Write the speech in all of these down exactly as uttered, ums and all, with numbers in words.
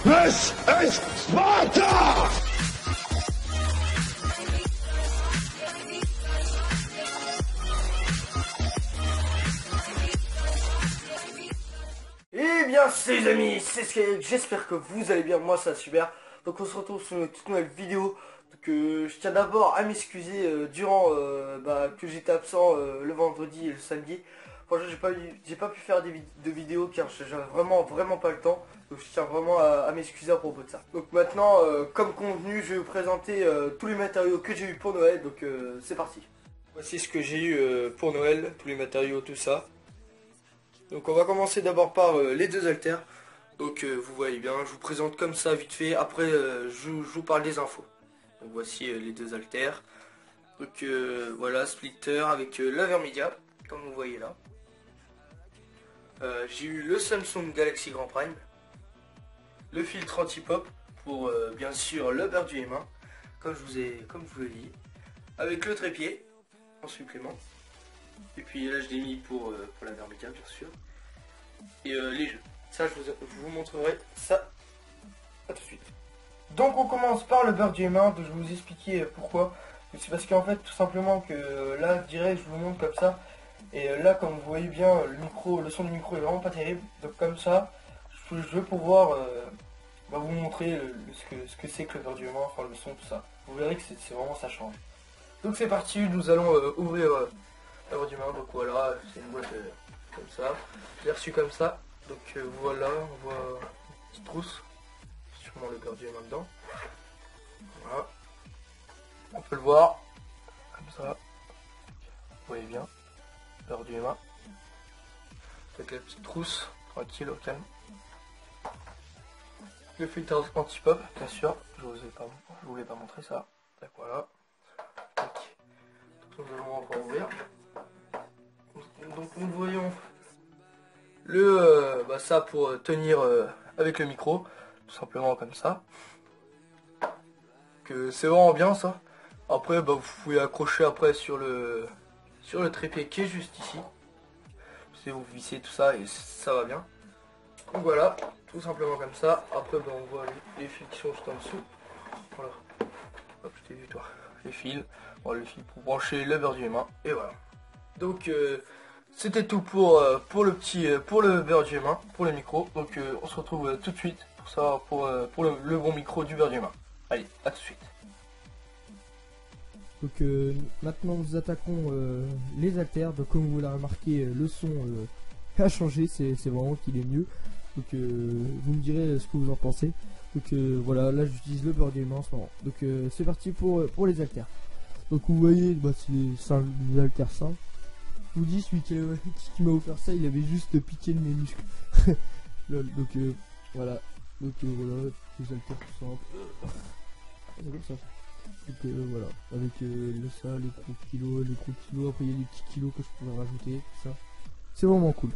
This is Sparta! Eh bien c'est les amis, c'est Skyrock, j'espère que vous allez bien, moi ça va super. Donc on se retrouve sur une toute nouvelle vidéo. Donc euh, je tiens d'abord à m'excuser euh, durant euh, bah, que j'étais absent euh, le vendredi et le samedi. Franchement j'ai pas, eu- j'ai pas pu faire des vid de vidéos car j'avais vraiment vraiment pas le temps. Donc je tiens vraiment à, à m'excuser à propos de ça. Donc maintenant euh, comme convenu je vais vous présenter euh, tous les matériaux que j'ai eu pour Noël. Donc euh, c'est parti. Voici ce que j'ai eu euh, pour Noël, tous les matériaux, tout ça. Donc on va commencer d'abord par euh, les deux haltères. Donc euh, vous voyez bien, je vous présente comme ça vite fait, après euh, je, je vous parle des infos. Donc voici euh, les deux haltères. Donc euh, voilà, splitter avec euh, la Vermedia, comme vous voyez là. Euh, j'ai eu le Samsung Galaxy Grand Prime. Le filtre anti-pop pour euh, bien sûr le beurre du M un, comme je vous ai comme je vous l'ai dit. Avec le trépied en supplément. Et puis là je l'ai mis pour, euh, pour la Vermedia bien sûr. Et euh, les jeux. Ça je vous, je vous montrerai ça à tout de suite. Donc on commence par le beurre du M un, donc je vais vous expliquer pourquoi. C'est parce qu'en fait tout simplement que là direct je vous montre comme ça. Et là comme vous voyez bien le micro, le son du micro est vraiment pas terrible. Donc comme ça je, je vais pouvoir euh, bah, vous montrer le, le- ce que ce que c'est que le beurre du M un, enfin le son tout ça. Vous verrez que c'est vraiment ça change. Donc c'est parti, nous allons euh, ouvrir euh, le beurre du M un. Donc voilà, c'est une boîte euh, comme ça. Je l'ai reçu comme ça. Donc euh, voilà, on voit une petite trousse. Sûrement le beurre du M un dedans. Voilà. On peut le voir. Comme ça. Vous voyez bien. Beurre du M un. Avec la petite trousse. Tranquille, au calme. Le filtre anti-pop, bien sûr. Je vous ai pas, je voulais pas montrer ça. Donc voilà. Donc, nous allons encore ouvrir. Donc nous voyons le euh, bah, ça pour tenir euh, avec le micro. Tout simplement comme ça. Que c'est vraiment bien ça. Après bah, vous pouvez accrocher après sur le sur le trépied qui est juste ici. C'est vous vissez tout ça et ça va bien. Donc voilà, tout simplement comme ça. Après bah, on voit les, les fils qui sont juste en dessous. Voilà. Hop, je t'ai vu toi. Les fils. Voilà, les fils pour brancher le beurre du M un. Et voilà. Donc euh, c'était tout pour, euh, pour le petit euh, pour le beurre du M un, pour le micro. Donc euh, on se retrouve euh, tout de suite pour savoir pour, euh, pour le, le bon micro du beurre du M un. Allez, à tout de suite. Donc euh, maintenant nous attaquons euh, les haltères. Donc comme vous l'avez remarqué, euh, le son euh, a changé, c'est c'est vraiment qu'il est mieux. Donc euh, vous me direz ce que vous en pensez. Donc euh, voilà, là j'utilise le beurre du M un en ce moment. Donc euh, c'est parti pour, pour les haltères. Donc vous voyez, bah, c'est les, sim- les haltères simples. Je vous dis, celui qui, qui m'a offert ça, il avait juste piqué de mes muscles. Lol, donc euh, voilà. Donc euh, voilà, les haltères tout simples. C'est comme ça. Donc euh, voilà, avec euh, le ça, les gros kilos, les gros kilos, après il y a les petits kilos que je pourrais rajouter, tout ça. C'est vraiment cool.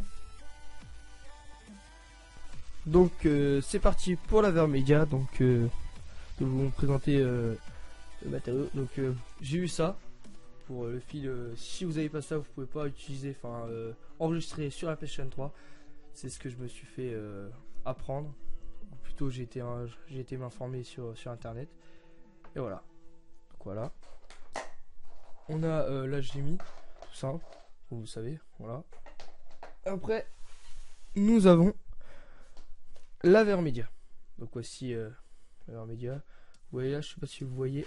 Donc euh, c'est parti pour la Vermedia. Donc euh, je vais vous présenter euh, le matériau. Donc euh, j'ai eu ça pour euh, le fil. Euh, si vous n'avez pas ça, vous pouvez pas utiliser, enfin euh, enregistrer sur la PlayStation trois. C'est ce que je me suis fait euh, apprendre. Ou plutôt j'ai été, un- j'ai été m'informer sur, sur internet. Et voilà. Voilà. On a euh, l'H D M I, tout simple, vous savez, voilà. Après, nous avons la Vermedia. Donc voici euh, la Vermedia. Vous voyez là, je sais pas si vous voyez.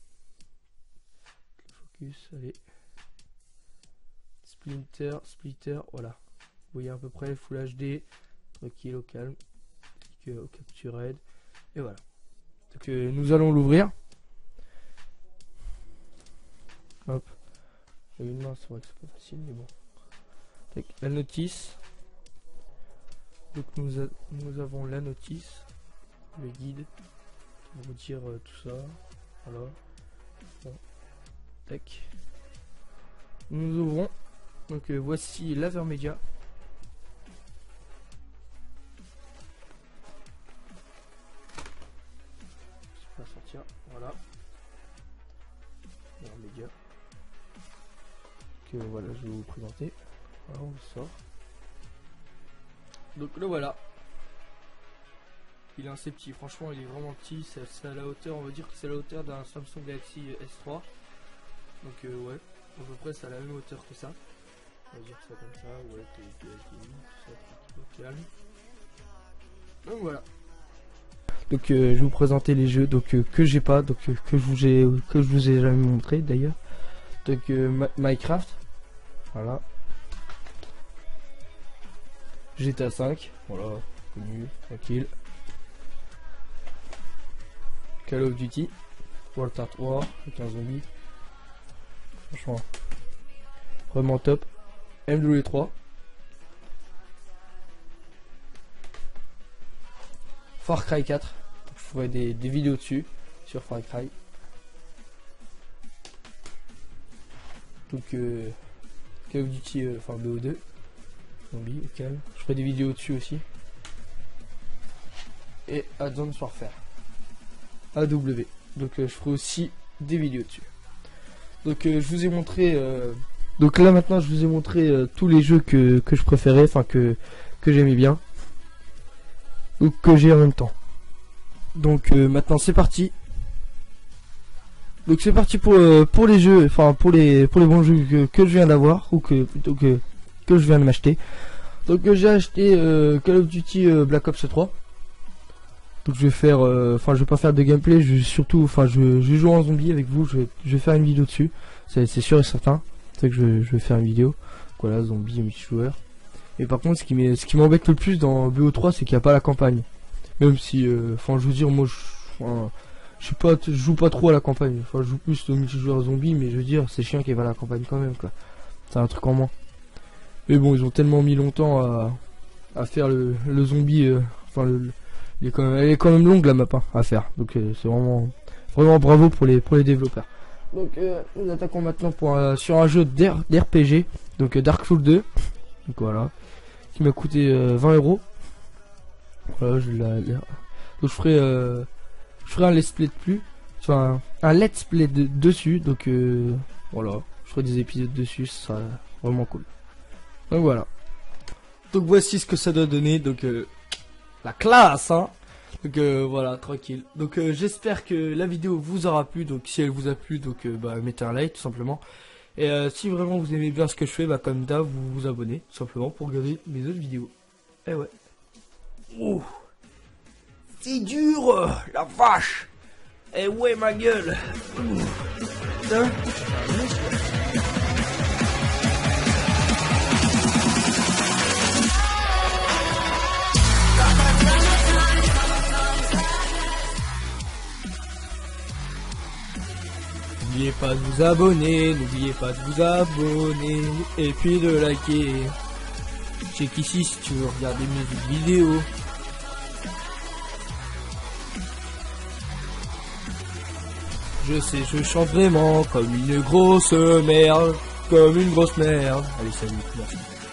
Focus, allez. Splinter, splitter, voilà. Vous voyez à peu près le Full H D, tranquille, au calme, clique, au capture aide, et voilà. Donc euh, nous allons l'ouvrir. Hop. Avec une main, c'est vrai que c'est pas facile, mais bon. Avec la notice. Donc nous, a, nous avons la notice, le guide, pour vous dire euh, tout ça. Voilà. Bon. Tac. Nous ouvrons. Donc euh, voici la Vermedia. Je vais sortir. Voilà. Vermedia. Que voilà, je vais vous présenter. Voilà, on le sort. Donc le voilà. il est assez petit, franchement il est vraiment petit, c'est à la hauteur, on va dire que c'est à la hauteur d'un Samsung Galaxy S trois. Donc euh, ouais, à peu près c'est à la même hauteur que ça. On va dire ça comme ça, ouais, t'es tout ça, tout calme. Donc voilà. Donc euh, je vais vous présenter les jeux donc euh, que j'ai pas, donc euh, que je vous ai que je vous ai jamais montré d'ailleurs. Donc euh, Minecraft, voilà. G T A cinq, voilà, connu, tranquille. Call of Duty, World at War, avec un zombie. Franchement, vraiment top. M W trois. Far Cry quatre. Je ferai des, des vidéos dessus, sur Far Cry. Donc, euh, Call of Duty, euh, enfin B O deux. Zombie, au calme. Je ferai des vidéos dessus aussi. Et Advanced Warfare. A W. Donc, euh, je ferai aussi des vidéos dessus. Donc, euh, je vous ai montré. Euh, donc là maintenant, je vous ai montré euh, tous les jeux que, que je préférais, enfin que que j'aimais bien, ou que j'ai en même temps. Donc euh, maintenant, c'est parti. Donc c'est parti pour euh, pour les jeux, enfin pour les pour les bons jeux que, que je viens d'avoir ou que plutôt que que je viens de m'acheter. Donc euh, j'ai acheté euh, Call of Duty euh, Black Ops trois. Donc je vais faire, enfin euh, je vais pas faire de gameplay, je vais surtout, enfin je, je vais jouer en zombie avec vous, je vais, je vais faire une vidéo dessus, c'est sûr et certain, c'est que je, je vais faire une vidéo, voilà, zombie et multijoueur. Et par contre ce qui m'embête le plus dans B O trois, c'est qu'il n'y a pas la campagne, même si, enfin euh, je veux dire, moi je, enfin, je suis pas, je joue pas trop à la campagne, enfin je joue plus au multijoueur zombie, mais je veux dire c'est chiant qu'il n'y ait pas la campagne quand même quoi, c'est un truc en moins. Mais bon, ils ont tellement mis longtemps à, à faire le, le zombie, euh, enfin le Il est quand même, elle est quand même longue la map hein, à faire, donc euh, c'est vraiment vraiment bravo pour les pour les développeurs. Donc euh, nous attaquons maintenant pour euh, sur un jeu d'R P G, donc euh, Dark Souls deux, donc voilà, qui m'a coûté euh, vingt euros. Voilà, je la, la... donc je ferai euh, je ferai un let's play de plus, enfin un let's play de, dessus, donc euh, voilà, je ferai des épisodes dessus, ça sera vraiment cool. Donc voilà. Donc voici ce que ça doit donner, donc euh, la classe hein. Donc euh, voilà, tranquille. Donc euh, j'espère que la vidéo vous aura plu. Donc si elle vous a plu, donc euh, bah, mettez un like tout simplement. Et euh, si vraiment vous aimez bien ce que je fais, bah comme d'hab, vous vous abonnez tout simplement pour regarder mes autres vidéos. Eh ouais. Oh, c'est dur, la vache. Eh ouais ma gueule. Putain. N'oubliez pas de vous abonner, n'oubliez pas de vous abonner, et puis de liker. Check ici si tu veux regarder mes vidéos. Je sais, je chante vraiment comme une grosse merde, comme une grosse merde. Allez, salut, merci.